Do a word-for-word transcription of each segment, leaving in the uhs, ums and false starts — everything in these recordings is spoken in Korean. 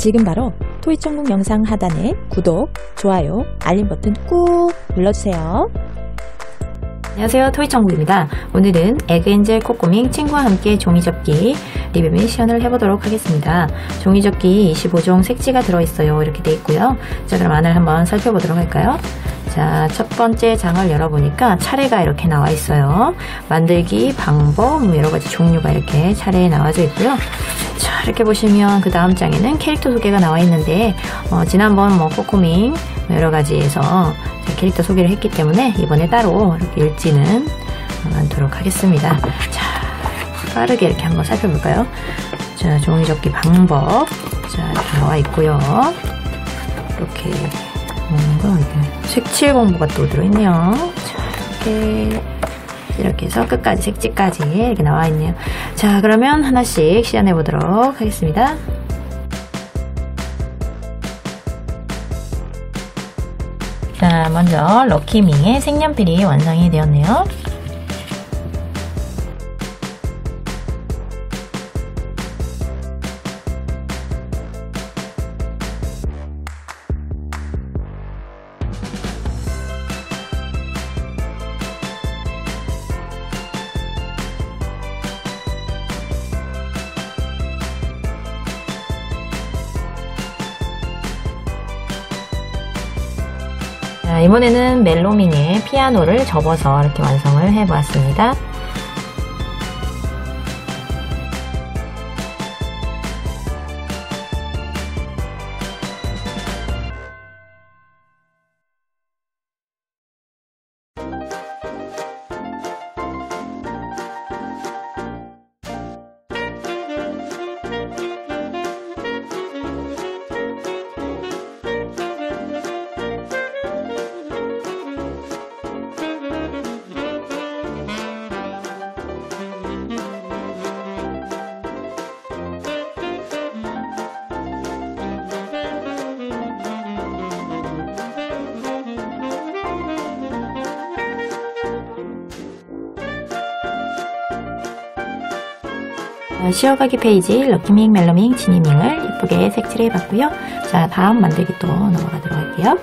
지금 바로 토이천국 영상 하단에 구독, 좋아요, 알림 버튼 꾹 눌러주세요. 안녕하세요, 토이천국입니다. 오늘은 에그엔젤 코코밍 친구와 함께 종이접기 리뷰 및 시연을 해보도록 하겠습니다. 종이접기 이십오 종 색지가 들어있어요. 이렇게 돼 있고요. 자, 그럼 안을 한번 살펴보도록 할까요? 자, 첫 번째 장을 열어보니까 차례가 이렇게 나와 있어요. 만들기 방법, 뭐 여러가지 종류가 이렇게 차례에 나와져 있고요. 자, 이렇게 보시면 그 다음 장에는 캐릭터 소개가 나와 있는데 어, 지난번 뭐 코코밍 여러가지에서 캐릭터 소개를 했기 때문에 이번에 따로 이렇게 읽지는 않도록 하겠습니다. 자, 빠르게 이렇게 한번 살펴볼까요? 자, 종이접기 방법. 자, 이렇게 나와 있고요. 이렇게 뭔가 이렇게 색칠 공부가 또 들어있네요. 자, 이렇게 이렇게 해서 끝까지 색지까지 이렇게 나와 있네요. 자, 그러면 하나씩 시연해 보도록 하겠습니다. 자, 먼저 럭키밍의 색연필이 완성이 되었네요. 자, 이번에는 멜로밍의 피아노를 접어서 이렇게 완성을 해보았습니다. 쉬어가기 페이지 럭키밍, 멜로밍, 지니밍을 예쁘게 색칠해 봤고요. 자, 다음 만들기 또 넘어가도록 할게요.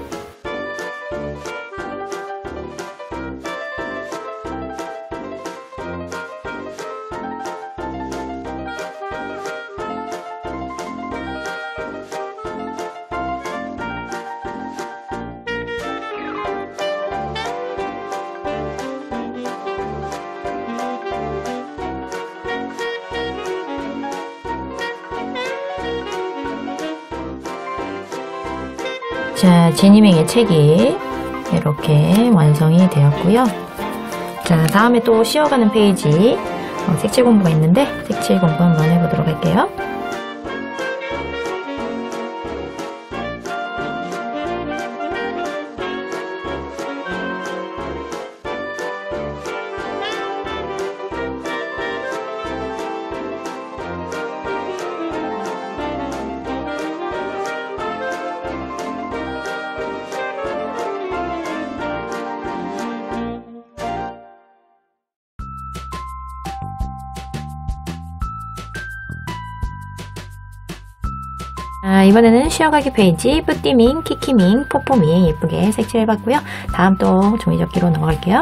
자, 지니밍의 책이 이렇게 완성이 되었고요. 자, 다음에 또 쉬어가는 페이지 어, 색칠 공부가 있는데 색칠 공부 한번 해보도록 할게요. 자, 이번에는 쉬어가기 페이지 뿌띠밍, 키키밍, 포포밍 예쁘게 색칠해봤고요. 다음 또 종이접기로 넘어갈게요.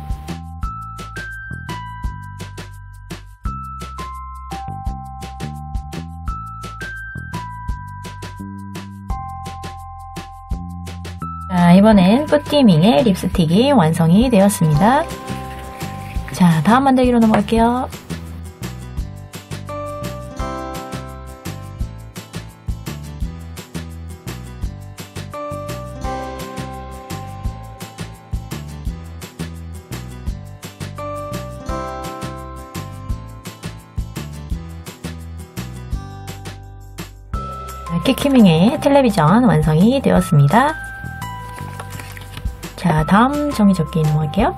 자, 이번엔 뿌띠밍의 립스틱이 완성이 되었습니다. 자, 다음 만들기로 넘어갈게요. 키키밍의 텔레비전 완성이 되었습니다. 자, 다음 종이접기 넘어갈게요.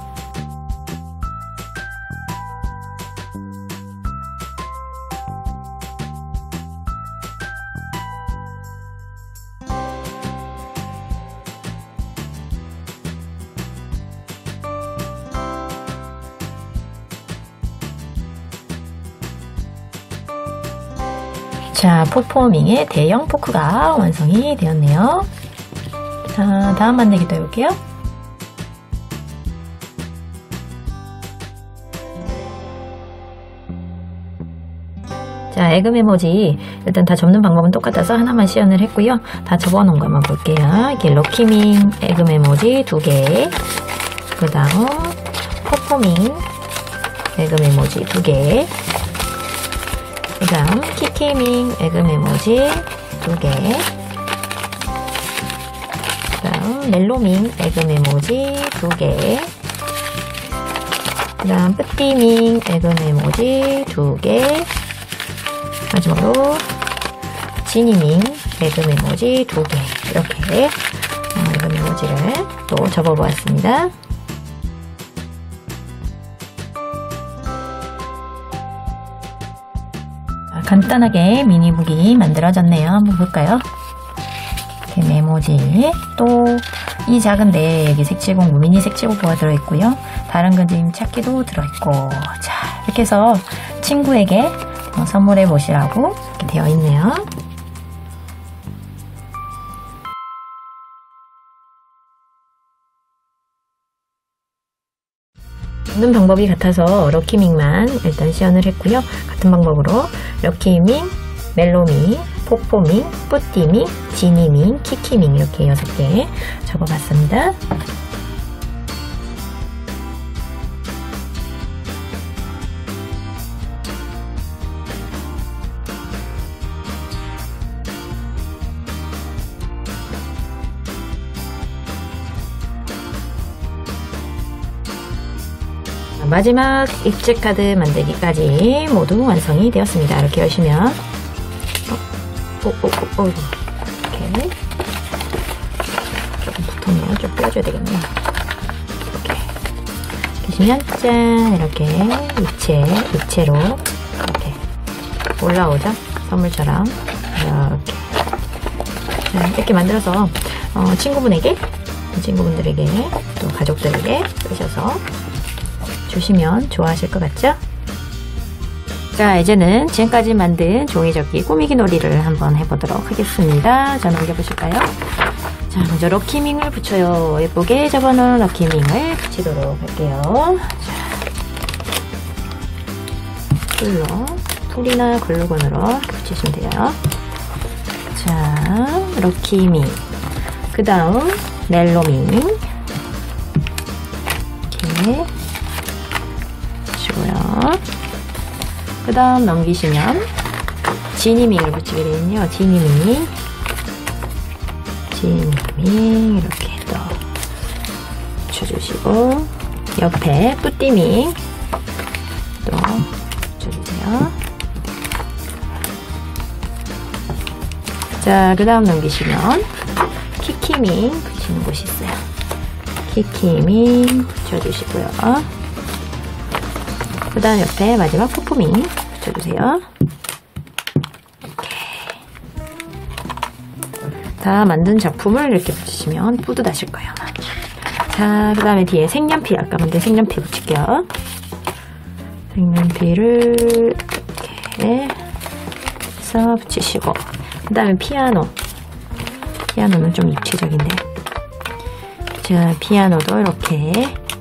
자, 포포밍의 대형 포크가 완성이 되었네요. 자, 다음 만들기도 해볼게요. 자, 에그 메모지 일단 다 접는 방법은 똑같아서 하나만 시연을 했고요. 다 접어놓은 것만 볼게요. 이렇게 럭키밍 에그 메모지 두 개, 그 다음 포포밍 에그 메모지 두 개, 그 다음 키키밍 에그 메모지 두 개, 그 다음 멜로밍 에그 메모지 두 개, 그 다음 뿌띠밍 에그 메모지 두 개, 마지막으로 지니밍 에그 메모지 두 개, 이렇게 어, 에그 메모지를 또 접어보았습니다. 간단하게 미니북이 만들어졌네요. 한번 볼까요? 이렇게 메모지, 또 이 작은데 여기 색칠공구, 미니 색칠공구가 들어있고요. 다른 그림 찾기도 들어있고, 자, 이렇게 해서 친구에게 어, 선물해 보시라고 이렇게 되어 있네요. 접는 방법이 같아서 럭키밍만 일단 시연을 했고요. 같은 방법으로 럭키밍, 멜로밍, 포포밍, 뿌띠밍, 지니밍, 키키밍 이렇게 여섯 개 접어봤습니다. 마지막 입체 카드 만들기까지 모두 완성이 되었습니다. 이렇게 여시면 어, 오, 오, 오, 오, 이렇게 조금 붙었네요. 좀 빼줘야 되겠네요. 이렇게 보시면 짠, 이렇게 입체, 입체로 이렇게 올라오죠. 선물처럼 이렇게 자, 이렇게 만들어서 어, 친구분에게, 친구분들에게 또 가족들에게 쓰셔서 주시면 좋아하실 것 같죠? 자, 이제는 지금까지 만든 종이접기 꾸미기 놀이를 한번 해보도록 하겠습니다. 자, 넘겨보실까요? 자, 먼저 럭키밍을 붙여요. 예쁘게 접어놓은 럭키밍을 붙이도록 할게요. 자, 툴로, 툴이나 글루건으로 붙이시면 돼요. 자, 럭키밍, 그 다음 멜로밍, 이렇게 그 다음 넘기시면 지니밍을 붙이게 되거든요. 지니밍, 지니밍 이렇게 또 붙여주시고 옆에 뿌띠밍 또 붙여주세요. 자, 그 다음 넘기시면 키키밍 붙이는 곳이 있어요. 키키밍 붙여주시고요. 그 다음 옆에 마지막 포포밍 붙여주세요. 이렇게 다 만든 작품을 이렇게 붙이시면 뿌듯하실 거예요. 자, 그 다음에 뒤에 색연필, 아까 만든 색연필 붙일게요. 색연필을 이렇게 해서 붙이시고, 그 다음에 피아노, 피아노는 좀 입체적인데, 자, 피아노도 이렇게,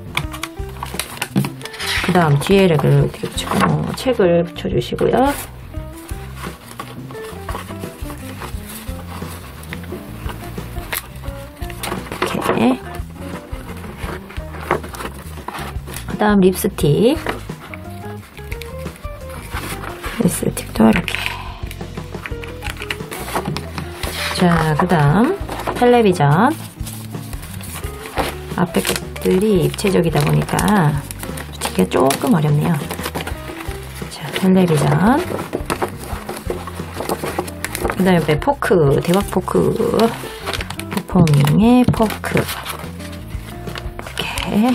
그 다음 뒤에를 이렇게 붙이고 어, 책을 붙여주시고요. 이렇게. 그 다음 립스틱. 립스틱도 이렇게. 자, 그 다음 텔레비전. 앞에 것들이 입체적이다 보니까 조금 어렵네요. 자, 텔레비전. 그 다음에 옆에 포크, 대박 포크. 포포밍의 포크. 이렇게.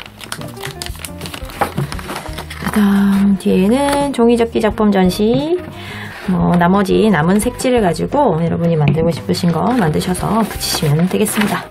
그 다음 뒤에는 종이접기 작품 전시. 뭐, 나머지 남은 색지를 가지고 여러분이 만들고 싶으신 거 만드셔서 붙이시면 되겠습니다.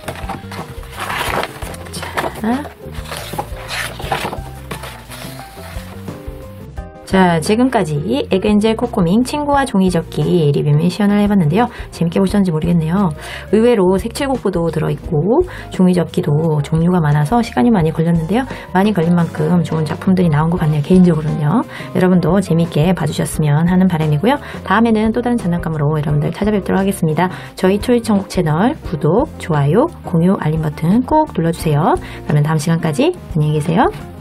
자. 자, 지금까지 에그엔젤 코코밍 친구와 종이접기 리뷰 및 시연을 해봤는데요. 재밌게 보셨는지 모르겠네요. 의외로 색칠곡부도 들어있고 종이접기도 종류가 많아서 시간이 많이 걸렸는데요. 많이 걸린 만큼 좋은 작품들이 나온 것 같네요. 개인적으로는요. 여러분도 재밌게 봐주셨으면 하는 바람이고요. 다음에는 또 다른 장난감으로 여러분들 찾아뵙도록 하겠습니다. 저희 토이천국 채널 구독, 좋아요, 공유, 알림 버튼 꼭 눌러주세요. 그러면 다음 시간까지 안녕히 계세요.